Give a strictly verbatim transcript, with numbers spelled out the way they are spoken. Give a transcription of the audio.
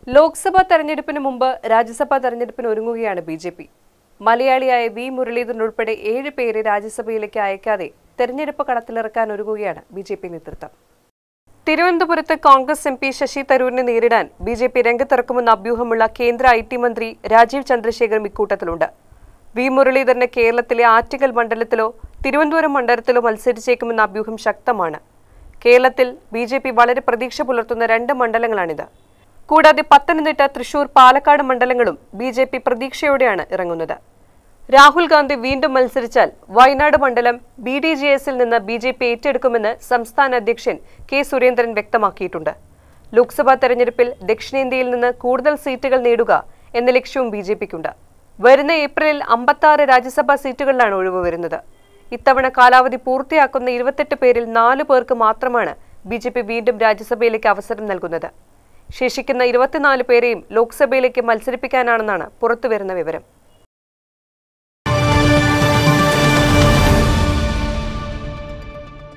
ലോക്സഭാ തെരഞ്ഞെടുപ്പിന് മുമ്പ് രാജ്യസഭാ തെരഞ്ഞെടുപ്പിന് ഒരുങ്ങുകയാണ് ബി ജെ പി. മലയാളിയായ വി മുരളീധരൻ ഉൾപ്പെടെ ഏഴ് പേരെ രാജ്യസഭയിലേക്ക് അയക്കാതെ തെരഞ്ഞെടുപ്പ് കളത്തിലിറക്കാൻ ഒരുങ്ങുകയാണ് ബി ജെ പി നേതൃത്വം. തിരുവനന്തപുരത്ത് കോൺഗ്രസ് എം പി ശശി തരൂരിനെ നേരിടാൻ ബി ജെ പി രംഗത്തിറക്കുമെന്ന അഭ്യൂഹമുള്ള കേന്ദ്ര ഐ ടി മന്ത്രി രാജീവ് ചന്ദ്രശേഖറും ഇക്കൂട്ടത്തിലുണ്ട്. വി മുരളീധരന് കേരളത്തിലെ ആറ്റിങ്ങൽ മണ്ഡലത്തിലോ തിരുവനന്തപുരം മണ്ഡലത്തിലോ മത്സരിച്ചേക്കുമെന്ന അഭ്യൂഹം ശക്തമാണ്. കേരളത്തിൽ ബി ജെ പി വളരെ പ്രതീക്ഷ പുലർത്തുന്ന രണ്ട് മണ്ഡലങ്ങളാണിത്. കൂടാതെ പത്തനംതിട്ട, തൃശൂർ, പാലക്കാട് മണ്ഡലങ്ങളും ബി ജെ പി പ്രതീക്ഷയോടെയാണ് ഇറങ്ങുന്നത്. രാഹുൽ ഗാന്ധി വീണ്ടും മത്സരിച്ചാൽ വയനാട് മണ്ഡലം ബി ഡി ജെ എസിൽ നിന്ന് ബി ജെ പി ഏറ്റെടുക്കുമെന്ന് സംസ്ഥാന അധ്യക്ഷൻ കെ സുരേന്ദ്രൻ വ്യക്തമാക്കിയിട്ടുണ്ട്. ലോക്സഭാ തെരഞ്ഞെടുപ്പിൽ ദക്ഷിണേന്ത്യയിൽ നിന്ന് കൂടുതൽ സീറ്റുകൾ നേടുക എന്ന ലക്ഷ്യവും ബി ജെ പിക്കുണ്ട്. വരുന്ന ഏപ്രിലിൽ അമ്പത്താറ് രാജ്യസഭാ സീറ്റുകളിലാണ് ഒഴിവ് വരുന്നത്. ഇത്തവണ കാലാവധി പൂർത്തിയാക്കുന്ന ഇരുപത്തെട്ട് പേരിൽ നാലു പേർക്ക് മാത്രമാണ് ബി ജെ പി വീണ്ടും രാജ്യസഭയിലേക്ക് അവസരം നൽകുന്നത്. ശേഷിക്കുന്ന ഇരുപത്തിനാല് പേരെയും ലോക്സഭയിലേക്ക് മത്സരിപ്പിക്കാനാണെന്നാണ് പുറത്തുവരുന്ന വിവരം.